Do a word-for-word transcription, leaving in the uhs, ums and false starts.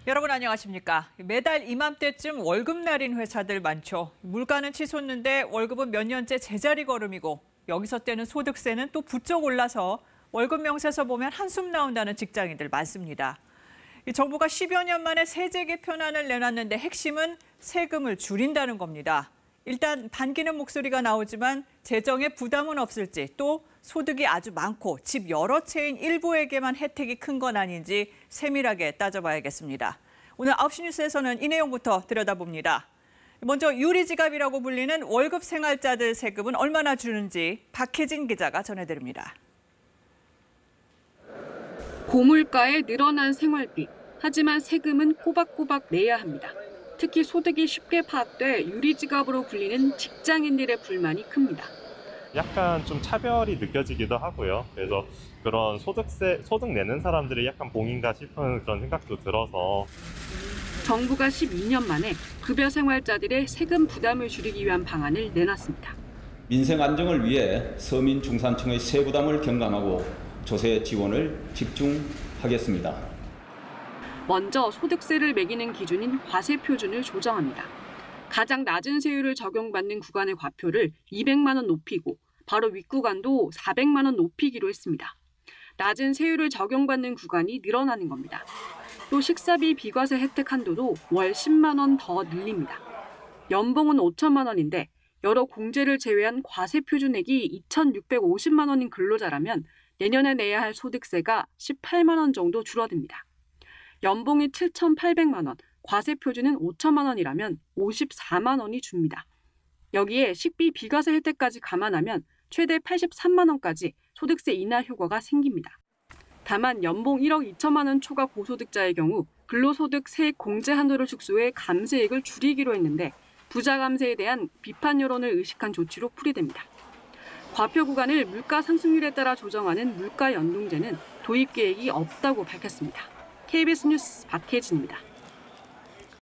여러분 안녕하십니까? 매달 이맘때쯤 월급날인 회사들 많죠. 물가는 치솟는데 월급은 몇 년째 제자리 걸음이고 여기서 떼는 소득세는 또 부쩍 올라서 월급 명세서 보면 한숨 나온다는 직장인들 많습니다. 정부가 십여 년 만에 세제 개편안을 내놨는데 핵심은 세금을 줄인다는 겁니다. 일단 반기는 목소리가 나오지만 재정에 부담은 없을지 또 소득이 아주 많고 집 여러 채인 일부에게만 혜택이 큰 건 아닌지 세밀하게 따져봐야겠습니다. 오늘 아홉 시 뉴스에서는 이 내용부터 들여다봅니다. 먼저 유리지갑이라고 불리는 월급 생활자들 세금은 얼마나 주는지 박혜진 기자가 전해드립니다. 고물가에 늘어난 생활비, 하지만 세금은 꼬박꼬박 내야 합니다. 특히 소득이 쉽게 파악돼 유리지갑으로 불리는 직장인들의 불만이 큽니다. 약간 좀 차별이 느껴지기도 하고요. 그래서 그런 소득세, 소득 내는 사람들이 약간 봉인가 싶은 그런 생각도 들어서. 정부가 십이 년 만에 급여 생활자들의 세금 부담을 줄이기 위한 방안을 내놨습니다. 민생 안정을 위해 서민 중산층의 세 부담을 경감하고 조세 지원을 집중하겠습니다. 먼저 소득세를 매기는 기준인 과세 표준을 조정합니다. 가장 낮은 세율을 적용받는 구간의 과표를 이백만 원 높이고 바로 윗구간도 사백만 원 높이기로 했습니다. 낮은 세율을 적용받는 구간이 늘어나는 겁니다. 또 식사비 비과세 혜택 한도도 월 십만 원 더 늘립니다. 연봉은 오천만 원인데 여러 공제를 제외한 과세 표준액이 이천육백오십만 원인 근로자라면 내년에 내야 할 소득세가 십팔만 원 정도 줄어듭니다. 연봉이 칠천팔백만 원, 과세 표준은 오천만 원이라면 오십사만 원이 줍니다. 여기에 식비 비과세 혜택까지 감안하면 최대 팔십삼만 원까지 소득세 인하 효과가 생깁니다. 다만 연봉 일억 이천만 원 초과 고소득자의 경우 근로소득 세액 공제 한도를 축소해 감세액을 줄이기로 했는데 부자 감세에 대한 비판 여론을 의식한 조치로 풀이됩니다. 과표 구간을 물가 상승률에 따라 조정하는 물가 연동제는 도입 계획이 없다고 밝혔습니다. 케이비에스 뉴스 박혜진입니다.